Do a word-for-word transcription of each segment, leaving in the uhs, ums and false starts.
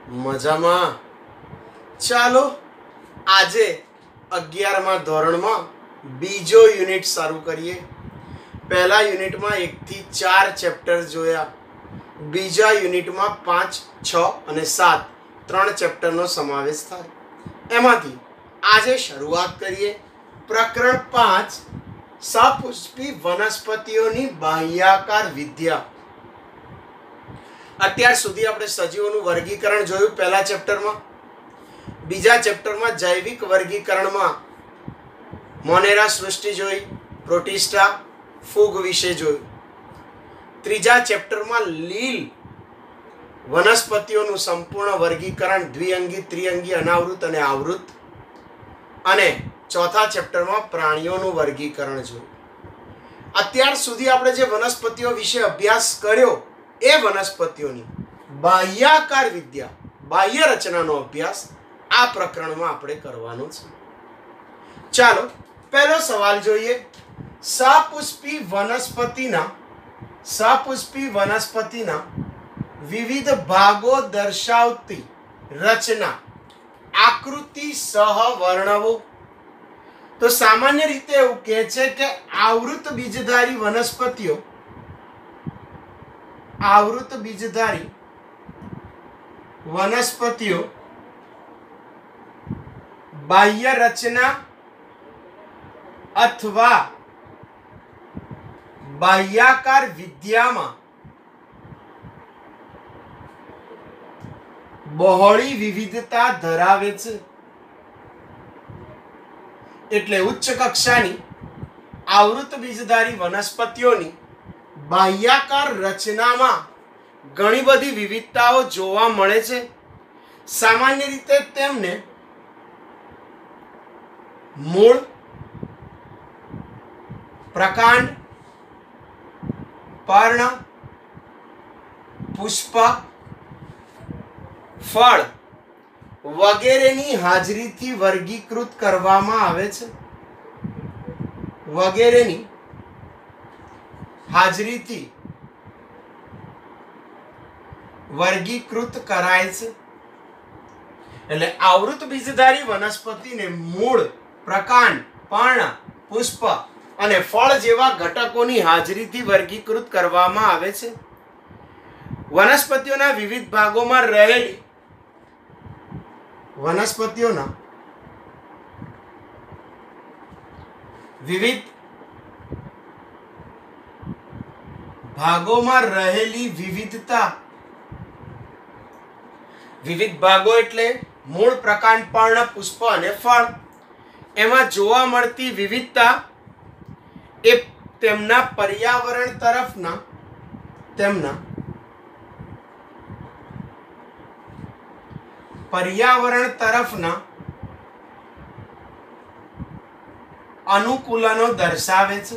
મજામાં. ચાલો આજે અગિયારમા ધોરણમાં બીજો યુનિટ શરૂ કરીએ. પહેલા યુનિટમાં એક થી ચાર ચેપ્ટર જોયા. બીજા યુનિટમાં પાંચ, છ અને સાત ત્રણ ચેપ્ટરનો સમાવેશ થાય. એમાંથી આજે શરૂઆત કરીએ પ્રકરણ પાંચ, સપુષ્પી વનસ્પતિઓની બાહ્યાકાર વિદ્યા. અત્યાર સુધી આપણે સજીવોનું વર્ગીકરણ જોયું પહેલા ચેપ્ટરમાં. બીજા ચેપ્ટરમાં જૈવિક વર્ગીકરણમાં મોનેરા સૃષ્ટિ જોઈ, પ્રોટિસ્ટા, ફૂગ વિશે જોયું. ત્રીજા ચેપ્ટરમાં લીલ વનસ્પતિઓનું સંપૂર્ણ વર્ગીકરણ દ્વિઅંગી, ત્રિઅંગી, અનાવૃત અને આવૃત. અને ચોથા ચેપ્ટરમાં પ્રાણીઓનું વર્ગીકરણ જોયું. અત્યાર સુધી આપણે જે વનસ્પતિઓ વિશે અભ્યાસ કર્યો એ વનસ્પતિઓની બાહ્યાકાર વિદ્યા, બાહ્ય રચનાનો અભ્યાસ આ પ્રકરણમાં આપણે કરવાનો છે. ચાલો પહેલો સવાલ જોઈએ. સપુષ્પી વનસ્પતિના સપુષ્પી વનસ્પતિના વિવિધ ભાગો દર્શાવતી રચના આકૃતિ સહ વર્ણવો. તો સામાન્ય રીતે એવું કહે છે કે આવૃત બીજધારી વનસ્પતિઓ આવૃત બીજધારી વનસ્પતિઓ બાહ્ય રચના અથવા બાહ્યાકાર વિદ્યામાં બહોળી વિવિધતા ધરાવે છે. એટલે ઉચ્ચ કક્ષાની આવૃત બીજધારી વનસ્પતિઓની બાહ્યાકાર રચનામાં ઘણી બધી વિવિધતાઓ જોવા મળે છે. સામાન્ય રીતે તેમને મૂળ, પ્રકાંડ, પર્ણ, પુષ્પ, ફળ વગેરેની હાજરીથી વર્ગીકૃત કરવામાં આવે છે. વગેરેની હાજરીથી વર્ગીકૃત કરાય છે. એટલે આવૃત બીજધારી વનસ્પતિને મૂળ, પ્રકાંડ, પર્ણ, પુષ્પ અને ફળ જેવા ઘટકોની હાજરીથી વર્ગીકૃત કરવામાં આવે છે. વનસ્પતિઓના વિવિધ ભાગોમાં રહેલી વનસ્પતિઓના વિવિધ ભાગોમાં રહેલી વિવિધતા, વિવિધ ભાગો એટલે મૂળ, પ્રકાંડ, પર્ણ, પુષ્પ અને ફળ, એમાં જોવા મળતી વિવિધતા એ તેમના પર્યાવરણ તરફના તેમના પર્યાવરણ તરફના અનુકૂલનો દર્શાવે છે.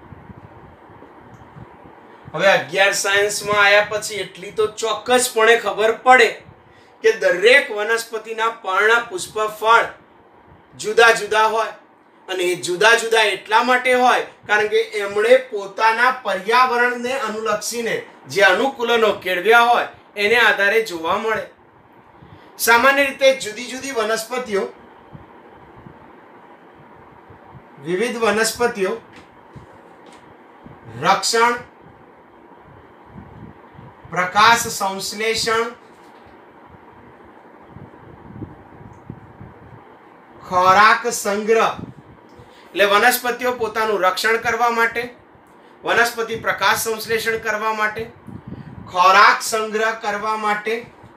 હવે અગિયાર સાયન્સમાં આવ્યા પછી એટલી તો ચોક્કસપણે ખબર પડે કે દરેક વનસ્પતિના પર્ણ, પુષ્પ, ફળ જુદા જુદા હોય. અને એ જુદા જુદા એટલા માટે હોય કારણ કે એમણે પોતાના પર્યાવરણને અનુલક્ષીને જે અનુકૂલનો કેળવ્યા હોય એને આધારે જોવા મળે. સામાન્ય રીતે જુદી જુદી વનસ્પતિઓ વિવિધ વનસ્પતિઓ રક્ષણ, પ્રકાશ સંશ્લેષણ, ખોરાક સંગ્રહ એટલે વનસ્પતિઓ પોતાનું રક્ષણ કરવા માટે, વનસ્પતિ પ્રકાશ સંશ્લેષણ કરવા માટે, ખોરાક સંગ્રહ કરવા માટે,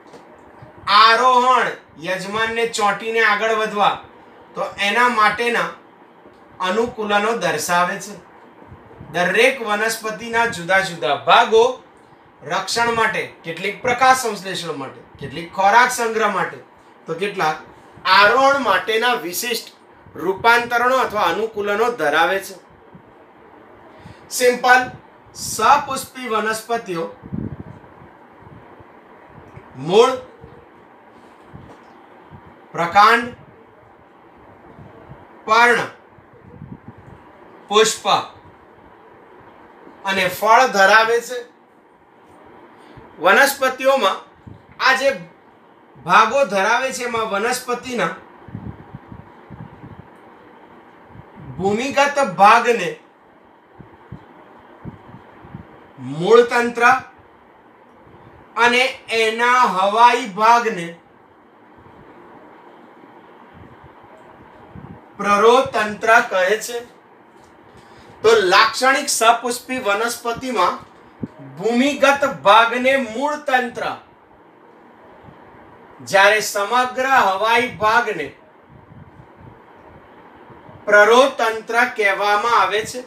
આરોહણ યજમાનને ચોંટીને આગળ વધવા તો એના માટેના અનુકૂલનો દર્શાવે છે. દરેક વનસ્પતિના જુદા જુદા ભાગો રક્ષણ માટે, કેટલીક પ્રકાશ સંશ્લેષણ માટે, કેટલીક ખોરાક સંગ્રહ માટે તો કેટલાક આરોહણ માટેના વિશિષ્ટ રૂપાંતરણો અથવા અનુકૂલનો ધરાવે છે. સિમ્પલ સપુષ્પી વનસ્પતિઓ મૂળ, પ્રકાંડ, પર્ણ, પુષ્પ અને ફળ ધરાવે છે. વનસ્પતિઓમાં આ જે ભાગો ધરાવે છે એમાં વનસ્પતિના ભૂમિગત ભાગને મૂળતંત્ર અને એના હવાઈ ભાગને પ્રરોતંત્ર કહે છે. તો લાક્ષણિક સપુષ્પી વનસ્પતિમાં ભૂમિગત ભાગને મૂળતંત્ર, જ્યારે સમગ્ર હવાઈ ભાગને પ્રરોતંત્ર કહેવામાં આવે છે.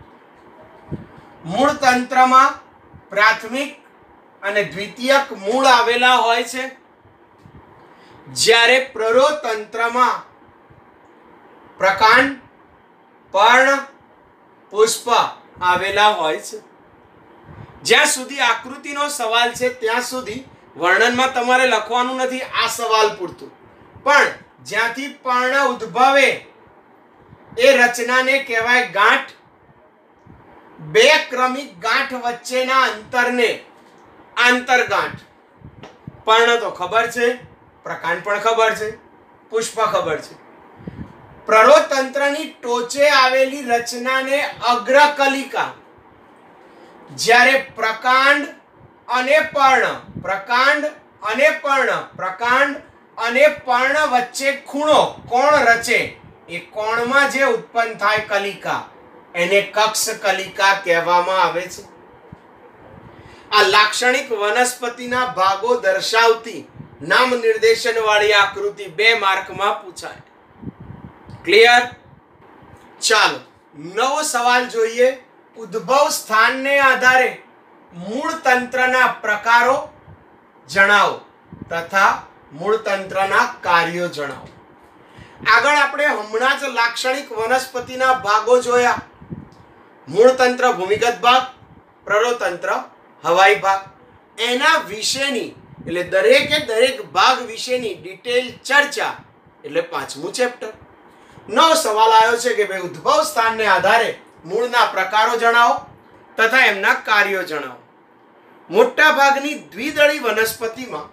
મૂળતંત્રમાં પ્રાથમિક અને દ્વિતીયક મૂળ આવેલા હોય છે, જ્યારે પ્રરોતંત્રમાં પ્રકાંડ, પર્ણ, પુષ્પ આવેલા હોય છે. જ્યાં સુધી આકૃતિનો સવાલ છે ત્યાં સુધી વર્ણનમાં તમારે લખવાનું નથી, આ સવાલ પૂરતું. પણ જ્યાંથી પર્ણ ઉદ્ભવે એ રચનાને કહેવાય ગાંઠ. બે ક્રમિક ગાંઠ વચ્ચેના અંતરને આંતરગાંઠ. પર્ણ તો ખબર છે, પ્રકાંડ પણ ખબર છે, પુષ્પ ખબર છે. પ્રરોતંત્રની ટોચે આવેલી રચનાને અગ્રકલિકા, જ્યારે પ્રકાંડ અને પર્ણ, પ્રકાંડ અને પર્ણ, પ્રકાંડ અને પર્ણ વચ્ચે ખૂણો કોણ રચે, એ કોણમાં જે ઉત્પન્ન થાય કલિકા, એને કક્ષ કલિકા કહેવામાં આવે છે. આ લાક્ષણિક વનસ્પતિના ભાગો દર્શાવતી નામ નિર્દેશન વાળી આકૃતિ બે માર્કમાં પૂછાય. ક્લિયર? ચાલો નવો સવાલ જોઈએ. ઉદ્ભવ સ્થાનને આધારે મૂળતંત્રના પ્રકારો જણાવો તથા મૂળતંત્રના કાર્યો જણાવો. આગળ આપણે હમણાં જ લાક્ષણિક વનસ્પતિના ભાગો જોયા. મૂળતંત્ર ભૂમિગત ભાગ, પ્રરોતંત્ર હવાઈ ભાગ. એના વિશેની એટલે દરેકે દરેક ભાગ વિશેની ડિટેલ ચર્ચા એટલે પાંચમું ચેપ્ટર. નવો સવાલ આવ્યો છે કે ભાઈ ઉદ્ભવ સ્થાનને આધારે મૂળના પ્રકારો જણાવો તથા એમના કાર્યો જણાવો. મોટા ભાગની દ્વિદળી વનસ્પતિમાં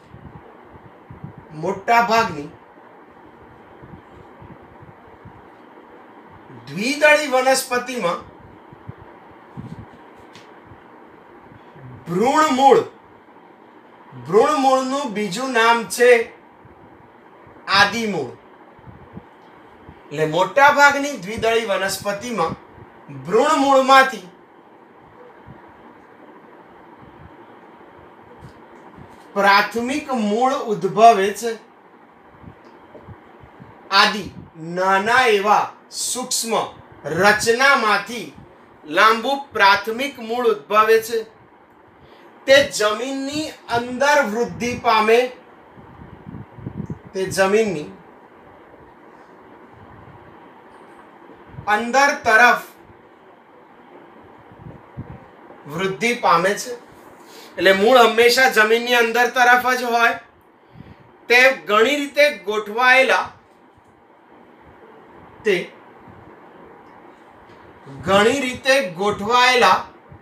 મોટા ભાગની દ્વિદળી વનસ્પતિમાં ભ્રૂણમૂળ, ભ્રૂણમૂળનું બીજું નામ છે આદિમૂળ. એટલે મોટા ભાગની દ્વિદળી વનસ્પતિમાં ભ્રૂણમૂળમાંથી પ્રાથમિક મૂળ ઉદ્ભવે છે. આદિ નાના એવા સૂક્ષ્મ રચનામાંથી લાંબુ પ્રાથમિક મૂળ ઉદ્ભવે છે. તે જમીનની અંદર વૃદ્ધિ પામે, તે જમીનની અંદર તરફ વૃદ્ધિ પામે છે. એટલે મૂળ હંમેશા જમીનની અંદર તરફ જ હોય. તે ઘણી રીતે ગોઠવાયેલા તે ઘણી રીતે ગોઠવાયેલા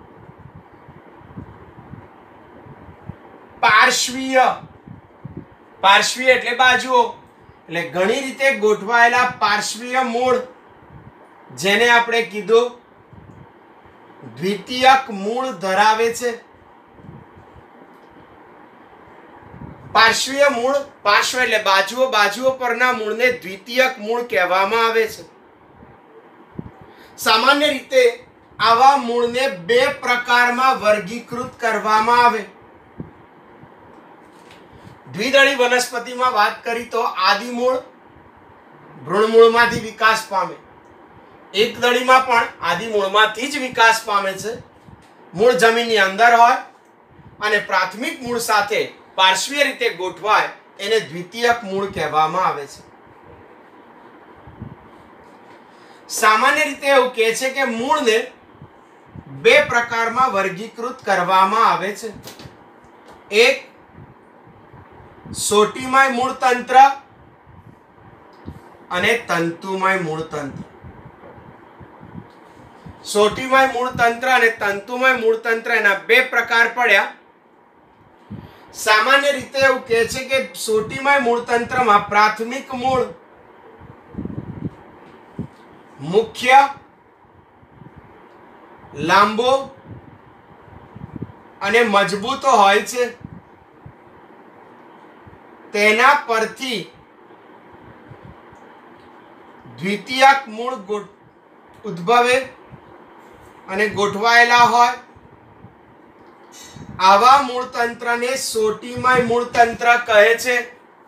પાર્શ્વીય, પાર્શ્વીય એટલે બાજુઓ, એટલે ઘણી રીતે ગોઠવાયેલા પાર્શ્વીય મૂળ, જેને આપણે કીધું દ્વિતીયક મૂળ ધરાવે છે. પાર્શ્વીય મૂળ, પાર્શ્વ એટલે બાજુઓ, બાજુઓ પરના મૂળને દ્વિતીયક મૂળ કહેવામાં આવે છે. સામાન્ય રીતે આવા મૂળને બે પ્રકારમાં વર્ગીકૃત કરવામાં આવે. દ્વિદળી વનસ્પતિમાં વાત કરી તો આદિમૂળ ભ્રૂણમૂળમાંથી વિકાસ પામે. એકદળીમાં પણ આદિમૂળમાંથી જ વિકાસ પામે છે. મૂળ જમીનની અંદર હોય અને પ્રાથમિક મૂળ સાથે પાર્શ્વીય રીતે ગોઠવાય એને દ્વિતીયક મૂળ કહેવામાં આવે છે. સામાન્ય રીતે એવું કહે છે કે મૂળને બે પ્રકારમાં વર્ગીકૃત કરવામાં આવે છે. એક સોટીમય મૂળતંત્ર અને તંતુમય મૂળતંત્ર. સોટીમય મૂળતંત્ર અને તંતુમય મૂળતંત્ર એના બે પ્રકાર પડ્યા. સામાન્ય રીતે એવું કહે છે કે સોટીમય મૂળતંત્રમાં પ્રાથમિક મૂળ મુખ્ય, લાંબો અને મજબૂત હોય છે. તેના પરથી દ્વિતીયક મૂળ ઉદ્ભવે અને ગોઠવાયેલા હોય. આવા મૂળતંત્રને સોટીમય મૂળતંત્ર કહે છે.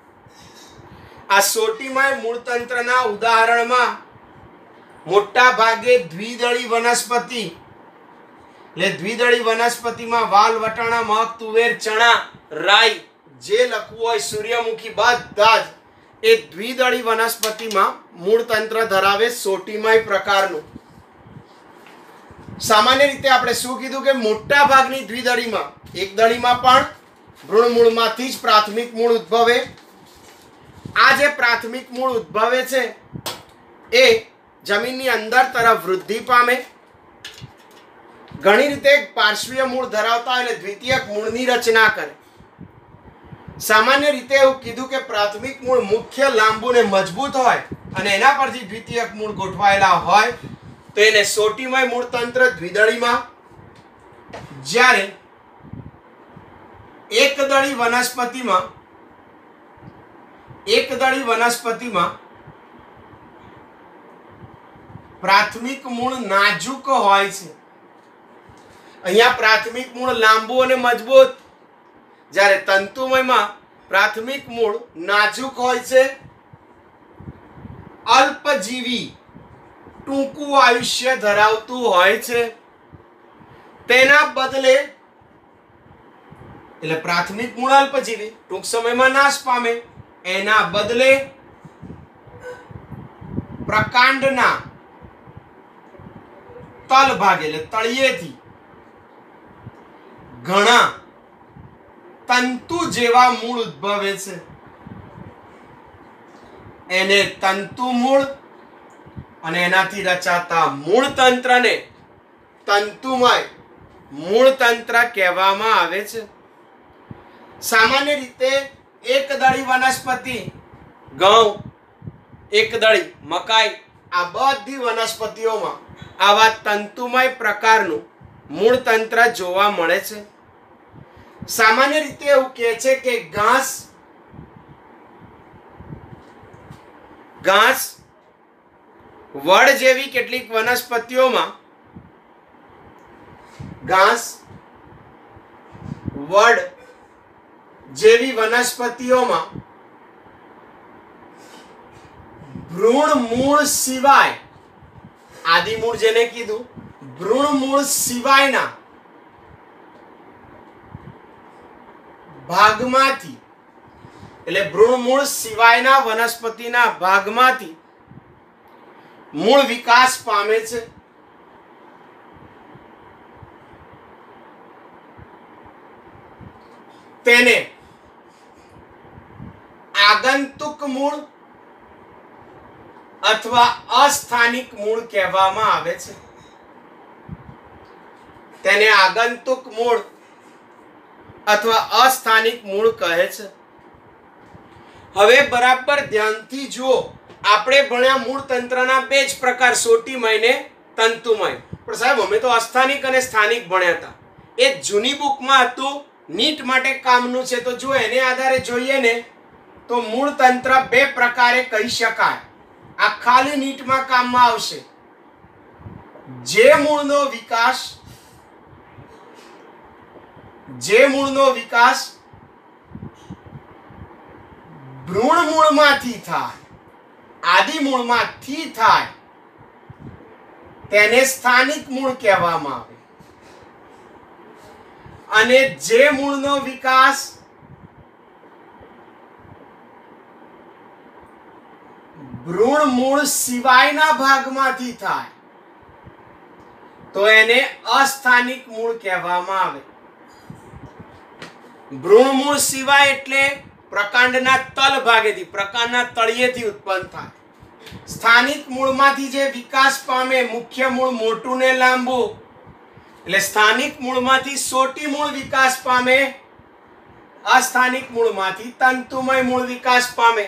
આ સોટીમય મૂળતંત્રના ઉદાહરણમાં મોટા ભાગે દ્વિદળી વનસ્પતિ, એટલે દ્વિદળી વનસ્પતિમાં વાલ, વટાણા, મગ, તુવેર, ચણા, રાઈ જે લખવું હોય, સૂર્યમુખી, બધા જ એ દ્વિદળી વનસ્પતિમાં મૂળતંત્ર ધરાવે સોટીમય પ્રકારનું. સામાન્ય રીતે આપણે શું કીધું કે મોટા ભાગની દ્વિદળીમાં, એક દળીમાં પણ ભ્રૂણમૂળમાંથી જ પ્રાથમિક મૂળ ઉદ્ભવે. આ જે પ્રાથમિક મૂળ ઉદ્ભવે છે એ જમીનની અંદર તરફ વૃદ્ધિ પામે. ઘણી રીતે પાર્શ્વીય મૂળ ધરાવતા હોય એટલે દ્વિતીયક મૂળની રચના કરે. સામાન્ય રીતે એવું કીધું કે પ્રાથમિક મૂળ મુખ્ય, લાંબુ ને મજબૂત હોય અને એના પરથી દ્વિતીયક મૂળ ગોઠવાયેલા હોય તો એને સોટીમય મૂળતંત્ર દ્વિદળીમાં. જ્યારે એકદળી વનસ્પતિમાં એકદળી વનસ્પતિમાં પ્રાથમિક મૂળ નાજુક હોય છે. અહીંયા પ્રાથમિક મૂળ લાંબુ અને મજબૂત, જ્યારે તંતુમયમાં પ્રાથમિક મૂળ નાજુક હોય છે, અલ્પજીવી, ટૂંકું આયુષ્ય ધરાવતું હોય છે. તેના બદલે, એટલે પ્રાથમિક મૂળ અલ્પજીવી, ટૂંક સમયમાં નાશ પામે, એના બદલે પ્રકાંડના તલ ભાગે એટલે તળિયેથી ઘણા તંતુ જેવા મૂળ ઉદ્ભવે છે. એને તંતુ મૂળ અને એનાથી રચાતા મૂળતંત્રને તંતુમય મૂળતંત્ર કહેવામાં આવે છે. સામાન્ય રીતે એકદળી વનસ્પતિ, ઘઉં, એકદળી મકાઈ, આ બધી વનસ્પતિઓમાં આવા તંતુમય પ્રકારનું મૂળતંત્ર જોવા મળે છે. સામાન્ય રીતે એવું કહે છે કે ઘાસ ઘાસ વડ જેવી કેટલીક વનસ્પતિઓમાં ઘાસ વડ જેવી વનસ્પતિઓમાં ભ્રૂણ મૂળ સિવાય, આદિ મૂળ જેને કીધું, ભ્રૂણ મૂળ સિવાયના ભાગમાંથી, એટલે ભ્રૂણ મૂળ સિવાયના વનસ્પતિના ભાગમાંથી મૂળ વિકાસ પામે છે. તેને આગંતુક મૂળ અથવા અસ્થાનિક મૂળ કહેવામાં આવે છે. તેને આગંતુક મૂળ અથવા અસ્થાનિક મૂળ કહે છે. હવે બરાબર ધ્યાનથી જુઓ, આપણે ભણ્યા મૂળતંત્રના બે જ પ્રકાર, સોટીમય ને તંતુમય. પણ સાહેબ અમે તો અસ્થાનિક અને સ્થાનિક ભણ્યા હતા. એ જૂની બુકમાં હતું, નીટ માટે કામનું છે. તો જો એને આધારે જોઈએ ને તો મૂળતંત્ર બે પ્રકારે કહી શકાય. આ ખાલી નીટમાં કામમાં આવશે. જે મૂળનો વિકાસ જે મૂળનો વિકાસ ભ્રૂણ મૂળમાંથી થાય, આદિ મૂળમાંથી થાય, તેને સ્થાનિક મૂળ કહેવામાં આવે. અને જે મૂળનો વિકાસ ભ્રૂણ મૂળ સિવાયના ભાગમાંથી થાય તો એને અસ્થાનિક મૂળ કહેવામાં આવે. ભ્રૂણ મૂળ સિવાય એટલે પ્રકાંડના તલ ભાગેથી, પ્રકાંડના તળિયેથી ઉત્પન્ન થાય. સ્થાનિક મૂળમાંથી જે વિકાસ પામે, મુખ્ય મૂળ મોટું ને લાંબુ, એટલે સ્થાનિક મૂળમાંથી સોટી મૂળ વિકાસ પામે અસ્થાનિક મૂળમાંથી તંતુમય મૂળ વિકાસ પામે.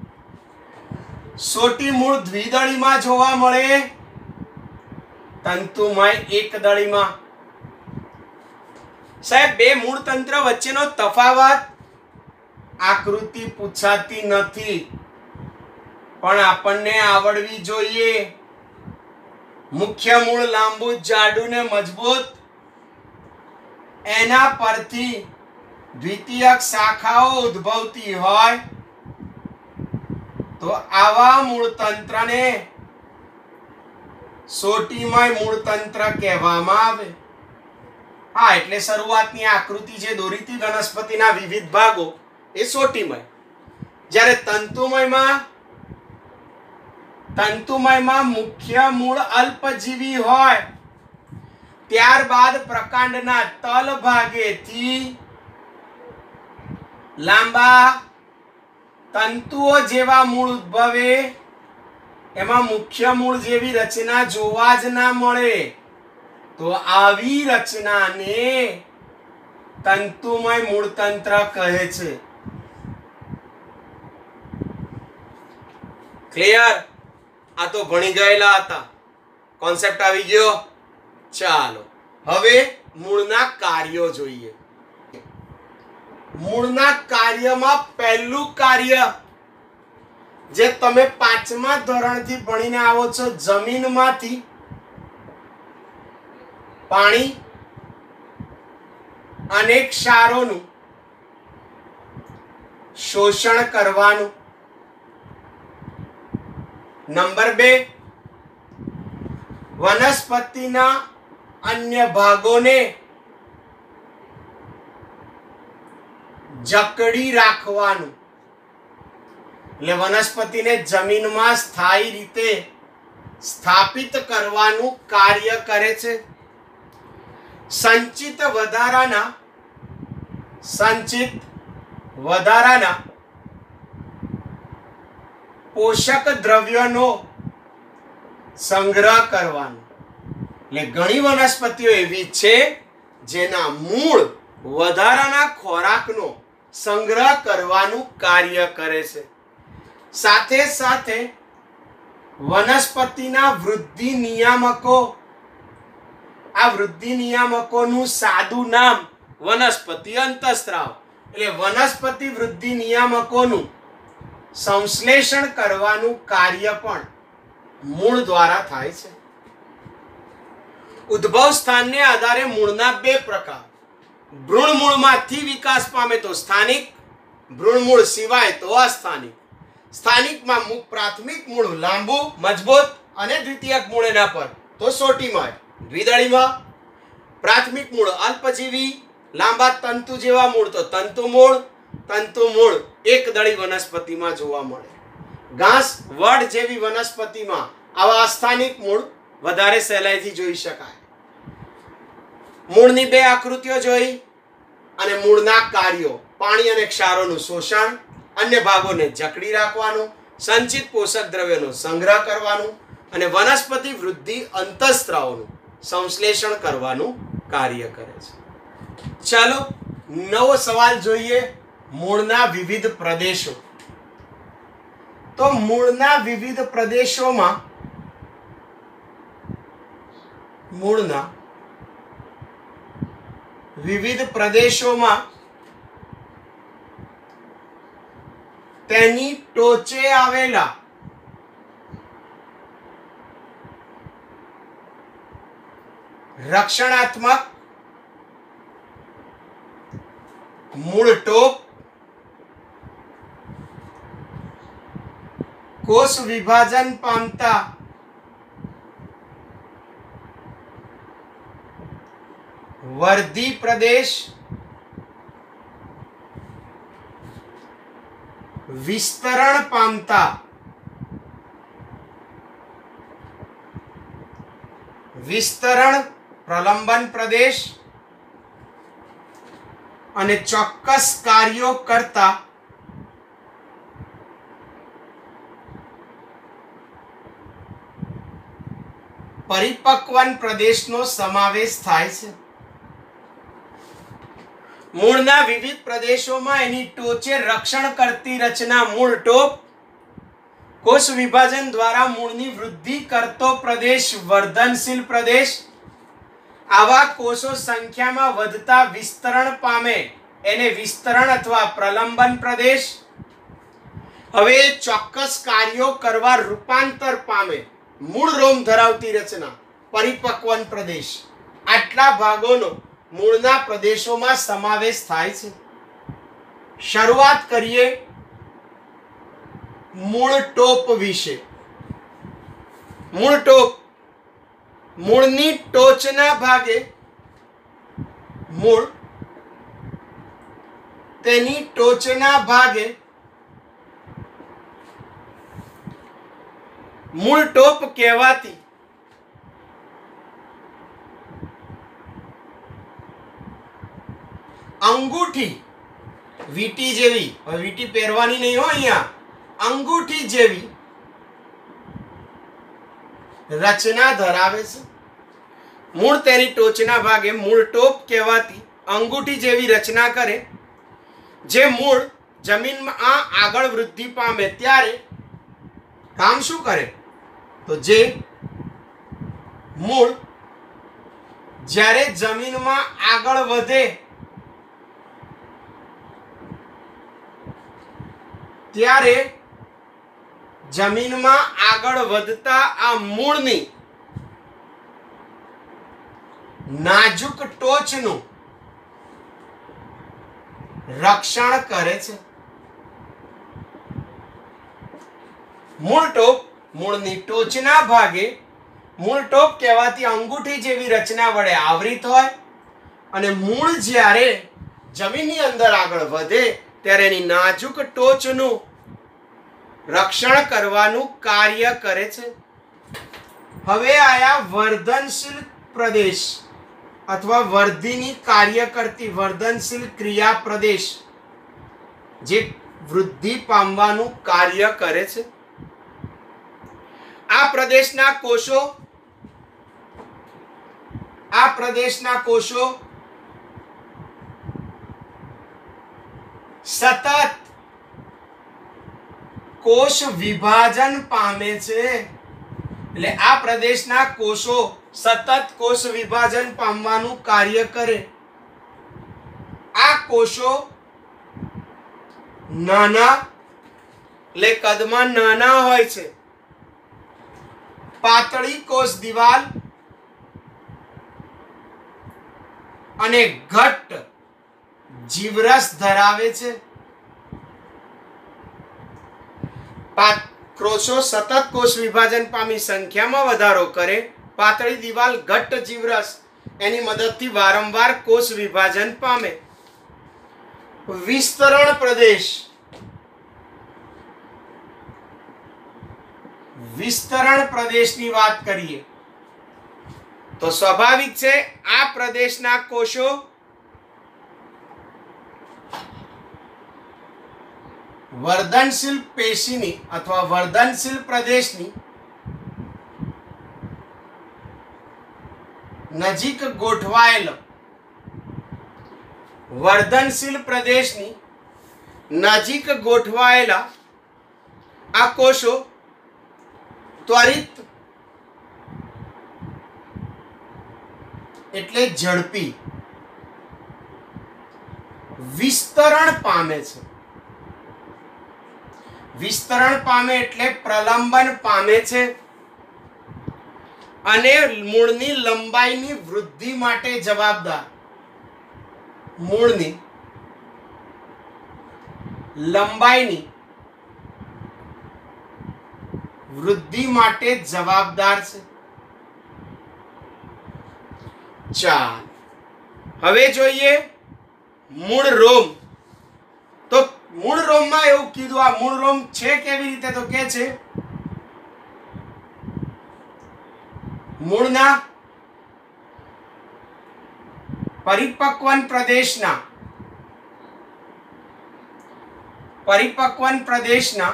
સોટી મૂળ દ્વિદળીમાં જોવા મળે, તંતુમય એકદળીમાં. સાહેબ, બે મૂળ તંત્ર વચ્ચેનો તફાવત આકૃતિ પૂછાતી નથી, પણ આપણને આવડવી જોઈએ. મુખ્ય મૂળ લાંબુ, જાડું ને મજબૂત, એના પરથી દ્વિતીયક શાખાઓ ઉદ્ભવતી હોય તો આવા મૂળ તંત્રને સોટીમય મૂળ તંત્ર કહેવામાં આવે. હા, એટલે શરૂઆતની આકૃતિ જે દોરી હતી વનસ્પતિના વિવિધ ભાગો એ સોટીમય. જ્યારે તંતુમયમાં તંતુમયમાં મુખ્ય મૂળ અલ્પજીવી હોય, ત્યારબાદ પ્રકાંડના તલ ભાગેથી લાંબા તંતુઓ જેવા મૂળ ઉદ્ભવે. એમાં મુખ્ય મૂળ જેવી રચના જોવા જ ના મળે. તો આવી રચનાને તંતુમય મૂળતંત્ર કહે છે. ક્લિયર? આ તો ભણી ગયેલા હતા, કોન્સેપ્ટ આવી ગયો. ચાલો હવે મૂળના કાર્યો જોઈએ. મૂળના કાર્યમાં પહેલું કાર્ય જે તમે પાંચમા ધોરણથી ભણીને આવો છો, જમીનમાંથી પાણી અને ક્ષારોનું શોષણ કરવાનું. નંબર બે, વનસ્પતિના અન્ય ભાગોને જકડી રાખવાનું. એટલે વનસ્પતિને જમીનમાં સ્થાયી રીતે સ્થાપિત કરવાનું કાર્ય કરે છે. સંચિત વધારાના સંચિત વધારાના પોષક દ્રવ્યોનો સંગ્રહ કરવાનો. એટલે ઘણી વનસ્પતિઓ એવી છે જેના મૂળ વધારાના ખોરાકનો સંગ્રહ કરવાનું કાર્ય કરે છે. સાથે સાથે વનસ્પતિના વૃદ્ધિ નિયામકો, આ વૃદ્ધિ નિયામકોનું સાદું નામ વનસ્પતિ અંતઃસ્ત્રાવ. એટલે વનસ્પતિ વૃદ્ધિ નિયામકોનું સંશ્લેષણ કરવાનું કાર્ય પણ મૂળ દ્વારા થાય છે. ઉદ્ભવ સ્થાનને આધારે મૂળના બે પ્રકાર. ભ્રૂણ મૂળમાંથી વિકાસ પામે તો સ્થાનિક, ભ્રૂણ મૂળ સિવાય તો અસ્થાનિક. સ્થાનિકમાં મુખ પ્રાથમિક મૂળ લાંબુ, મજબૂત અને દ્વિતીયક મૂળ એના પર તો સોટીમય. દ્વિદળીમાં પ્રાથમિક મૂળ અલ્પજીવી, લાંબા તંતુ જેવા મૂળ તો તંતુ મૂળ. તંતુ મૂળ એકદળી વનસ્પતિમાં જોવા મળે. ઘાસ, વડ જેવી વનસ્પતિમાં આવા અસ્થાનિક મૂળ વધારે સહેલાઈથી જોઈ શકાય. મૂળની બે આકૃતિઓ જોઈ અને મૂળના કાર્યો: પાણી અને ક્ષારોનું શોષણ, અન્ય ભાગોને જકડી રાખવાનું, સંચિત પોષક દ્રવ્યોનો સંગ્રહ કરવાનું અને વનસ્પતિ વૃદ્ધિ અંતઃસ્ત્રાવોનું સંશ્લેષણ કરવાનું કાર્ય કરે છે. ચાલો નવો સવાલ જોઈએ. મૂળના વિવિધ પ્રદેશો. તો મૂળના વિવિધ પ્રદેશોમાં મૂળના વિવિધ પ્રદેશોમાં તેની ટોચે આવેલા રક્ષણાત્મક મૂળ ટોપ, કોષ વિભાજન પામતા વર્ધી પ્રદેશ, વિસ્તરણ પામતા વિસ્તરણ પ્રલંબન પ્રદેશ અને ચોક્કસ કાર્યો કરતા પરિપક્વન પ્રદેશનો સમાવેશ થાય છે. મૂળના વિવિધ પ્રદેશોમાં એની ટોચે રક્ષણ કરતી રચના મૂળ ટોપ. કોષ વિભાજન દ્વારા મૂળની વૃદ્ધિ કરતો પ્રદેશ વર્ધનશીલ પ્રદેશ. આવા કોષો સંખ્યામાં વધતા વિસ્તરણ પામે એને વિસ્તરણ અથવા પ્રલંબન પ્રદેશ. હવે ચોક્કસ કાર્યો કરવા રૂપાંતર પામે મૂળ રોમ ધરાવતી રચના પરિપક્વન પ્રદેશ. આટલા ભાગોનો મૂળના પ્રદેશોમાં સમાવેશ થાય છે. શરૂઆત કરીએ મૂળ ટોપ વિશે. મૂળ ટોપ મૂળની ટોચના ભાગે મૂળ તેની ટોચના ભાગે મૂળ ટોપ કહેવાતી અંગૂઠી વીટી જેવી, હવે વીટી પહેરવાની નહીં હોય અહીંયા, અંગૂઠી જેવી રચના ધરાવે છે. મૂળ તેની ટોચના ભાગે મૂળ ટોપ કહેવાતી અંગૂઠી જેવી રચના કરે. જે મૂળ જમીનમાં આગળ વૃદ્ધિ પામે ત્યારે કામ શું કરે? તો જે મૂળ જ્યારે જમીનમાં આગળ વધે ત્યારે જમીનમાં આગળ વધતા આ મૂળની નાજુક ટોચનું રક્ષણ કરે છે. મૂળ ટોપ મૂળની ટોચના ભાગે મૂળ ટોપ કહેવાતી અંગૂઠી જેવી રચના વડે આવૃત હોય અને મૂળ જ્યારે જમીનની અંદર આગળ વધે ત્યારે એની નાજુક ટોચનું રક્ષણ કરવાનું કાર્ય કરે છે. હવે આયા વર્ધનશીલ પ્રદેશ અથવા વર્ધિની કાર્ય કરતી વર્ધનશીલ ક્રિયા પ્રદેશ જે વૃદ્ધિ પામવાનું કાર્ય કરે છે. આ પ્રદેશના કોષો આ પ્રદેશના કોષો સતત કોષ વિભાજન પામે છે. એટલે આ પ્રદેશના કોષો સતત કોષ વિભાજન પામવાનું કાર્ય કરે. આ કોષો નાના એટલે કદમાં નાના હોય છે. પાતળી કોષ દિવાલ અને ઘટ્ટ જીવરસ ધરાવે છે. કોષો સતત કોષ વિભાજન પામી સંખ્યામાં વધારો કરે. પાતળી દિવાલ ઘટ્ટ જીવરસ એની મદદથી વારંવાર કોષ વિભાજન પામે. વિસ્તરણ પ્રદેશ વિસ્તરણ પ્રદેશની વાત કરીએ તો સ્વાભાવિક છે આ પ્રદેશના કોષો વર્ધનશીલ પેશીની અથવા વર્ધનશીલ પ્રદેશની નજીક ગોઠવાયેલ વર્ધનશીલ પ્રદેશની નજીક ગોઠવાયેલા આ કોષો ત્વરિત એટલે ઝડપી વિસ્તરણ પામે છે. વિસ્તરણ પામે એટલે પ્રલંબન પામે છે અને મૂળની લંબાઈની વૃદ્ધિ માટે જવાબદાર મૂળની લંબાઈની વૃદ્ધિ માટે જવાબદાર છે. ચાલ હવે જોઈએ મૂળ રોમ. તો મૂળ રોમમાં એવું કીધું આ મૂળ રોમ છે કેવી રીતે? તો કે છે મૂળના પરિપક્વન પ્રદેશના પરિપક્વન પ્રદેશના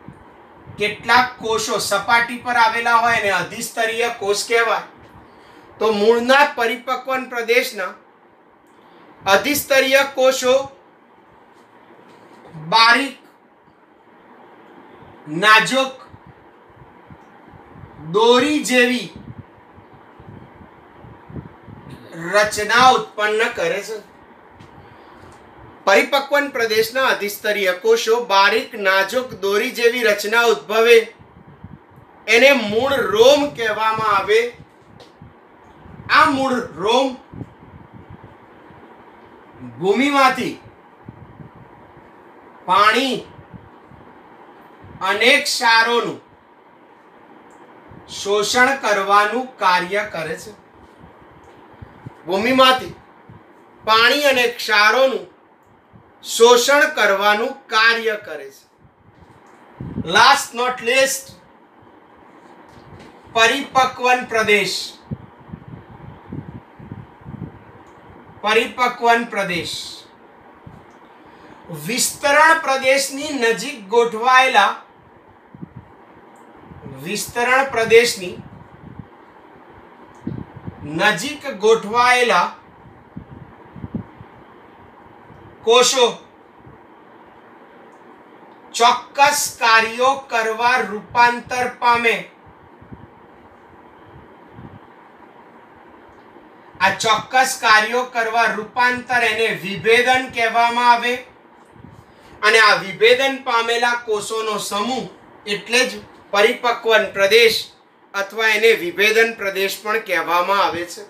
કેટલાક કોષો સપાટી પર આવેલા હોય ને અધિસ્તરીય કોષ કહેવાય. તો મૂળના પરિપક્વન પ્રદેશના અધિસ્તરીય કોષો બારીક નાજુક દોરી જેવી રચના ઉત્પન્ન કરે છે. પરિપક્વન પ્રદેશના અધિસ્તરીય કોષો બારીક નાજુક દોરી જેવી રચના ઉદ્ભવે એને મૂળ રોમ કહેવામાં આવે. આ મૂળ રોમ ભૂમિમાંથી પાણી અને ક્ષારોનું શોષણ કરવાનું કાર્ય કરે છે. ભૂમિમાંથી પાણી અને ક્ષારોનું શોષણ કરવાનું કાર્ય કરે છે. લાસ્ટ નોટ લીસ્ટ, પરિપક્વન પ્રદેશ. પરિપક્વન પ્રદેશ વિસ્તરણ પ્રદેશની નજીક ગોઠવાયેલા વિસ્તરણ પ્રદેશની નજીક ગોઠવાયેલા કોષો ચોક્કસ કાર્યો કરવા રૂપાંતર પામે. આ ચોક્કસ કાર્યો કરવા રૂપાંતર એને વિભેદન કહેવામાં આવે. અને આ વિભેદન પામેલા કોષોનો સમૂહ એટલે જ પરિપક્વન પ્રદેશ અથવા એને વિભેદન પ્રદેશ પણ કહેવામાં આવે છે.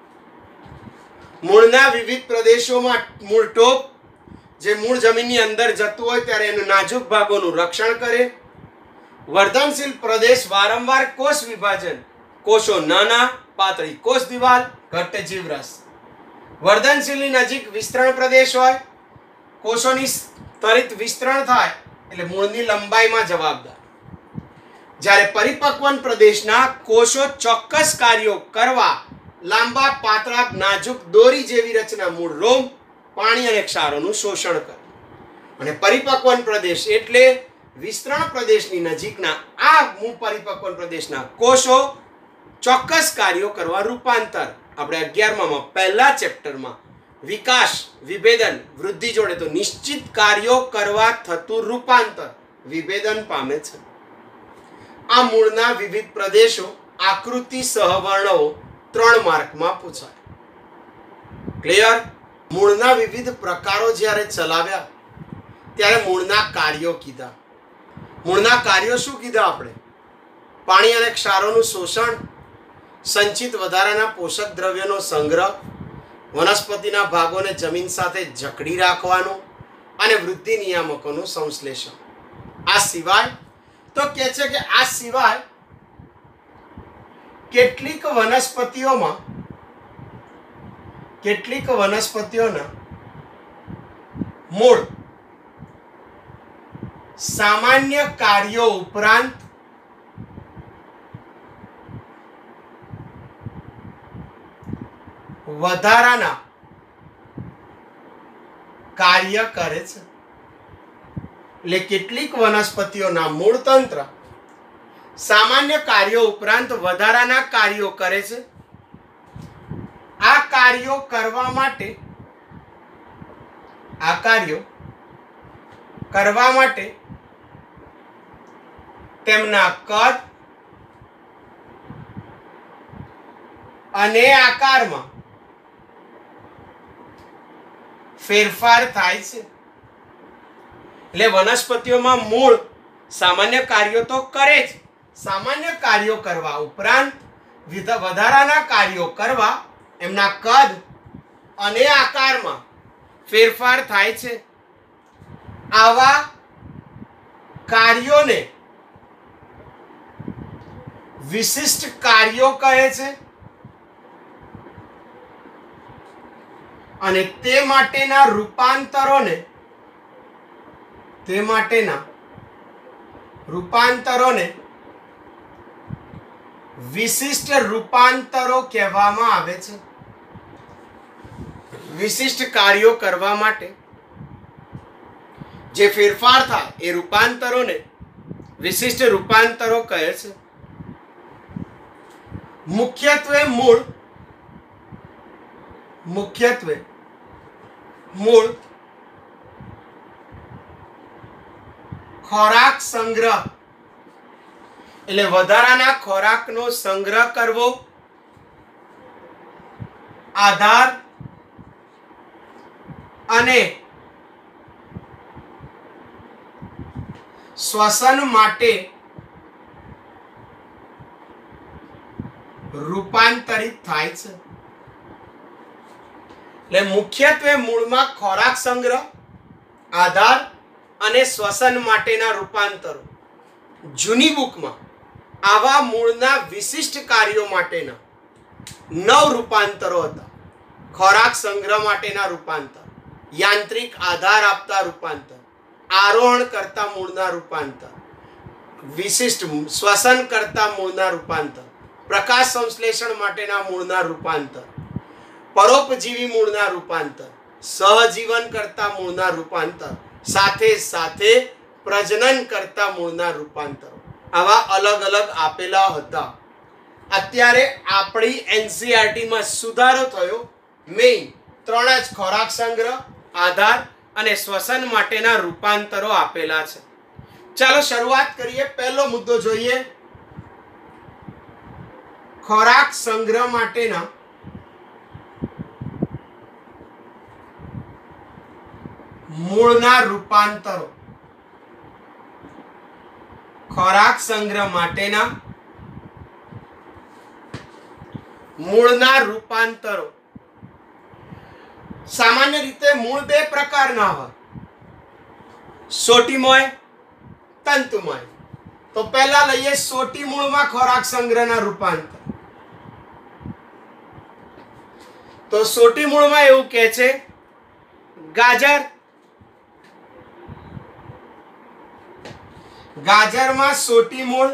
મૂળના વિવિધ પ્રદેશોમાં મૂળ ટોપ જે મૂળ જમીનની અંદર જતું હોય ત્યારે એના નાજુક ભાગોનું રક્ષણ કરે. વર્ધનશીલ પ્રદેશ વારંવાર કોષ વિભાજન, કોષો નાના, પાતળી કોષ દિવાલ, ઘટ્ટ જીવરસ. વર્ધનશીલની નજીક વિસ્તરણ પ્રદેશ હોય, કોષોની ત્વરિત વિસ્તરણ થાય એટલે મૂળની લંબાઈમાં જવાબદાર. જ્યારે પરિપક્વન પ્રદેશના કોષો ચોક્કસ કાર્યો કરવા લાંબા, પાતળા, નાજુક દોરી જેવી રચના મૂળ રોમ, પાણી અને ક્ષારોનું શોષણ કરે. અને પરિપક્વન પ્રદેશ એટલે વિસ્તરણ પ્રદેશની નજીકના આ મૂળ પરિપક્વન પ્રદેશના કોષો ચોક્કસ કાર્યો કરવા રૂપાંતર. આપણે અગિયારમાં પહેલા ચેપ્ટરમાં વિકાસ, વિભેદન, વૃદ્ધિ જોડે તો નિશ્ચિત કાર્યો કરવા થતું રૂપાંતર વિભેદન પામે છે. આ મૂળના વિવિધ પ્રદેશો આકૃતિ સહવર્ણો ત્રણ માર્કમાં પૂછાય. ક્લિયર? મૂળના વિવિધ પ્રકારો જ્યારે ચલાવ્યા ત્યારે મૂળના કાર્યો કીધા. મૂળના કાર્યો શું કીધા આપણે? પાણી અને ક્ષારોનું શોષણ, સંચિત વધારાના પોષક દ્રવ્યોનો સંગ્રહ, વનસ્પતિના ભાગોને જમીન સાથે જકડી રાખવાનું અને વૃદ્ધિ નિયામકોનું સંશ્લેષણ. આ સિવાય તો કહે છે કે આ સિવાય કેટલીક વનસ્પતિઓમાં કેટલીક વનસ્પતિઓના મૂળ સામાન્ય કાર્યો ઉપરાંત વધારાના કાર્ય કરે છે. એટલે કેટલીક વનસ્પતિઓના મૂળ તંત્ર સામાન્ય કાર્યો ઉપરાંત વધારાના કાર્યો કરે છે. આ કાર્યો કરવા માટે આ કાર્યો કરવા માટે તેમના કદ અને આકારમાં ફેરફાર થાય છે. એટલે વનસ્પતિઓમાં મૂળ સામાન્ય કાર્યો તો કરે જ, સામાન્ય કાર્યો કરવા ઉપરાંત વધારાના કાર્યો કરવા એમના કદ અને આકારમાં ફેરફાર થાય છે. આવા કાર્યોને વિશિષ્ટ કાર્યો કહે છે. અને તે માટેના રૂપાંતરોને તે માટેના રૂપાંતરોને વિશિષ્ટ રૂપાંતરો કહેવામાં આવે છે. વિશિષ્ટ કાર્યો કરવા માટે જે ફેરફાર થાય એ રૂપાંતરોને વિશિષ્ટ રૂપાંતરો કહે છે. મુખ્યત્વે મૂળ મુખ્યત્વે મૂળ ખોરાક સંગ્રહ એટલે વધારાના ખોરાકનો સંગ્રહ કરવો, આધાર અને શ્વસન માટે રૂપાંતરિત થાય છે. એટલે મુખ્યત્વે મૂળમાં ખોરાક સંગ્રહ, આધાર અને શ્વસન માટેના રૂપાંતરો. જૂની બુકમાં આવા મૂળના વિશિષ્ટ કાર્યો માટેના નવ રૂપાંતરો હતા. ખોરાક સંગ્રહ માટેના રૂપાંતર, યાંત્રિક આધાર આપતા રૂપાંતર, આરોહણ કરતા મૂળના રૂપાંતર, વિશિષ્ટ શ્વસન કરતા મૂળના રૂપાંતર, પ્રકાશ સંશ્લેષણ માટેના મૂળના રૂપાંતર, પરોપજીવી મૂળના રૂપાંતર, સહજીવન કરતા મૂળના રૂપાંતર, સાથે સાથે પ્રજનન કરતા મૂળના રૂપાંતરો. આવા અલગ અલગ આપેલા હતા. અત્યારે આપણી એનસીઈઆરટી માં સુધારો થયો. મેઇન ત્રણ જ ખોરાક સંગ્રહ, આધાર અને શ્વસન માટેના રૂપાંતરો આપેલા છે. ચાલો શરૂઆત કરીએ. પહેલો મુદ્દો જોઈએ, ખોરાક સંગ્રહ માટેના મૂળના રૂપાંતરો. ખોરાક સંગ્રહ માટેના મૂળના રૂપાંતરો. સામાન્ય રીતે મૂળ બે પ્રકારના હોય, સોટીમય, તંતુમય. તો પહેલા લઈએ સોટી મૂળમાં ખોરાક સંગ્રહના રૂપાંતર. તો સોટી મૂળમાં એવું કહે છે, ગાજર ગાજરમાં સોટી મૂળ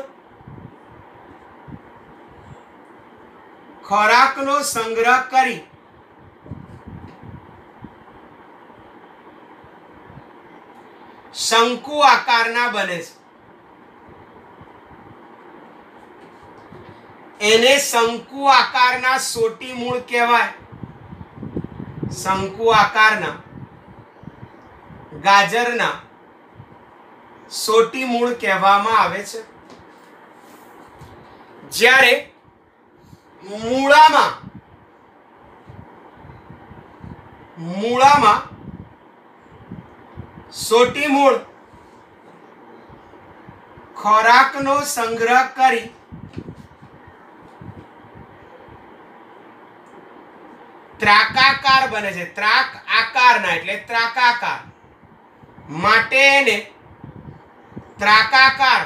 ખોરાકનો સંગ્રહ કરી શંકુ આકારના બને છે. એને શંકુ આકારના સોટી મૂળ કહેવાય. શંકુ આકારના ગાજરના સોટી મૂળ કહેવામાં આવે છે. જ્યારે મૂળામાં મૂળામાં સોટી મૂળ ખોરાકનો સંગ્રહ કરી ત્રાકાકાર બને છે. ત્રાક આકારના એટલે ત્રાકાકાર, માટે એને ત્રાકાકાર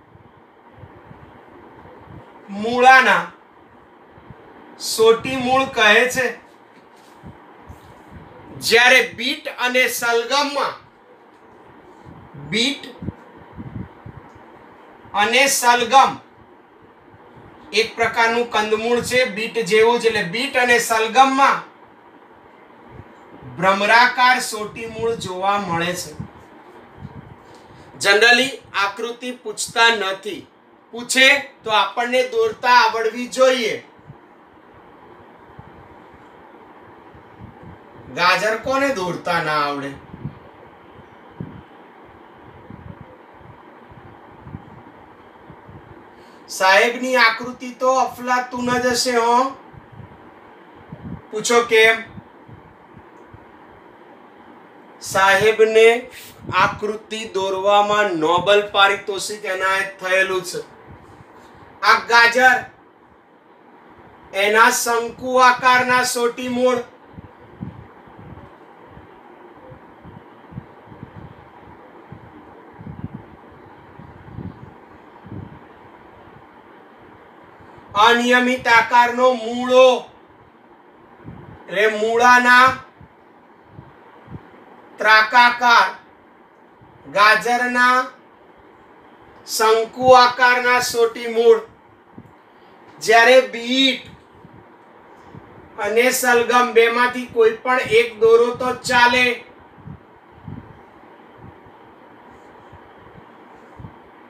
મૂળાના સોટી મૂળ કહે છે. જ્યારે બીટ અને સલગમમાં બીટ અને સલગમ એક પ્રકારનું કંદમૂળ છે, બીટ જેવું જ. એટલે બીટ અને સલગમમાં ભ્રમરાકાર સોટી મૂળ જોવા મળે છે. જનરલી આકૃતિ પૂછતા નથી. પૂછે તો આપણને દોરતા આવડવી જોઈએ. ગાજર કોને દોરતા ના આવડે? સાહેબની આકૃતિ તો અફલાતુન જ હશે. હો, પૂછો કેમ? સાહેબને આકૃતિ દોરવામાં નોબેલ પારિતોષિક એનાયત થયેલું છે. આ ગાજર, એના શંકુ આકારના સોટી મૂળ અનિયમિત આકારનો મૂળો એટલે મૂળાના ત્રાકાકાર, ગાજરના શંકુ આકારના સોટી મૂળ. જ્યારે બીટ અને સલગમ બેમાંથી કોઈ પણ એક દોરો તો ચાલે.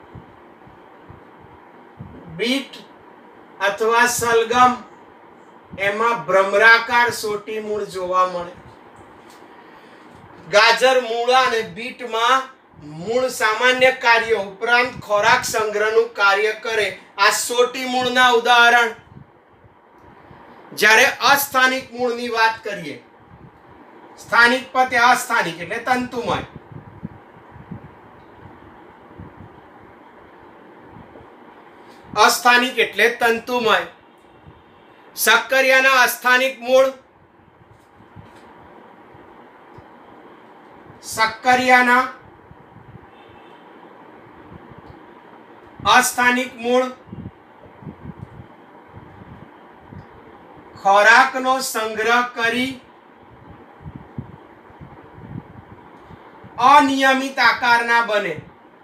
બીટ અથવા સલગમ એમાં ભ્રમરાકાર સોટી મૂળ જોવા મળે. ગાજર, મૂળા અને બીટમાં મૂળ સામાન્ય કાર્ય ઉપરાંત ખોરાક સંગ્રહનું કાર્ય કરે. આ સોટી મૂળના ઉદાહરણ. જ્યારે અસ્થાનિક મૂળની વાત કરીએ, સ્થાનિક પદ અસ્થાનિક એટલે તંતુમય. અસ્થાનિક એટલે તંતુમય. શક્કરિયાના અસ્થાનિક મૂળ, શક્કરિયાના અસ્થાનિક મૂળ ખોરાકનો સંગ્રહ કરી અનિયમિત આકારના બને.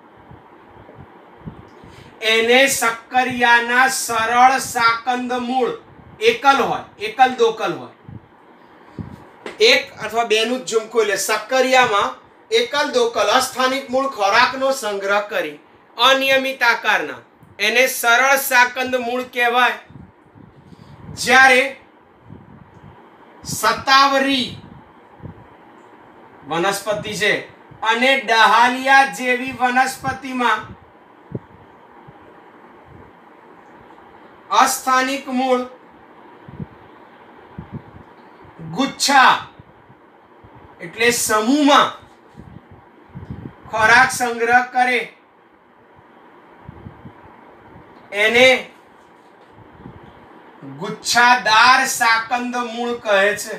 એને શક્કરિયાના સરળ સાકંદ મૂળ એકલ હોય, એકલ દોકલ હોય. એક અથવા બે નું જ ઝુમખું એટલે શક્કરિયામાં એકલ દોકલ અસ્થાનિક મૂળ ખોરાકનો સંગ્રહ કરી અનિયમિત આકારના એને સરળ સાકંદ મૂળ કહેવાય. જ્યારે સતાવરી વનસ્પતિ છે અને ડહાલિયા જેવી વનસ્પતિમાં અસ્થાનિક મૂળ ગુચ્છા એટલે સમૂહમાં ખોરાક સંગ્રહ કરે એને ગુચ્છાદાર સાકંદ મૂળ કહે છે.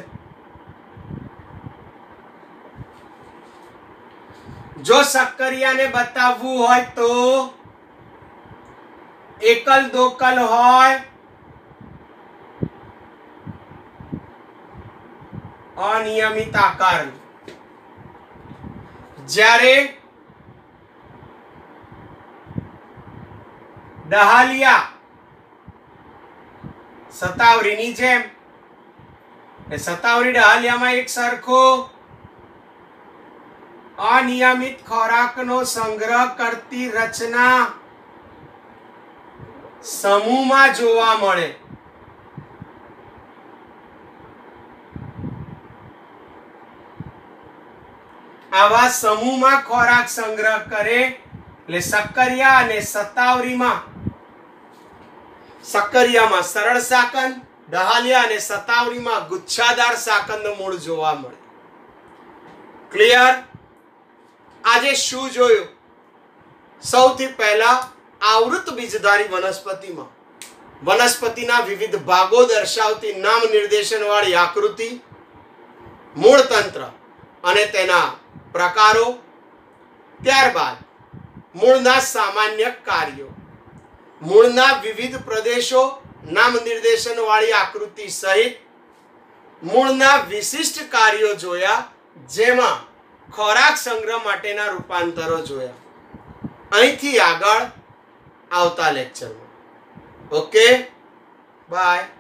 જો શક્કરિયાને બતાવવું હોય તો એકલ દોકલ હોય, અનિયમિત આકાર. જ્યારે ડહાલિયા સતાવરીની જેમ, સતાવરી ડહાલિયામાં એક સરખો અનિયમિત ખોરાકનો સંગ્રહ કરતી રચના સમૂહમાં જોવા મળે. આવા સમૂહમાં ખોરાક સંગ્રહ કરે એટલે શક્કરિયા અને સતાવરીમાં, શક્કરિયામાં સરળ સાકંદ, ડહાલિયા અને સતાવરીમાં ગુચ્છાદાર સાકંદ મૂળ જોવા મળે. ક્લિયર? આજે શું જોયું? સૌથી પહેલા આવૃત બીજધારી વનસ્પતિમાં વનસ્પતિના વિવિધ ભાગો દર્શાવતી નામ નિર્દેશન વાળી આકૃતિ, મૂળ તંત્ર અને તેના પ્રકારો. ત્યારબાદ મૂળના સામાન્ય કાર્યો, મૂળના વિવિધ પ્રદેશો, નામ નિર્દેશન વાળી આકૃતિ સહિત મૂળના વિશિષ્ટ કાર્યો જોયા, જેમાં ખોરાક સંગ્રહ માટેના રૂપાંતરો જોયા. અહીંથી આગળ આવતા લેક્ચરમાં. Okay, by.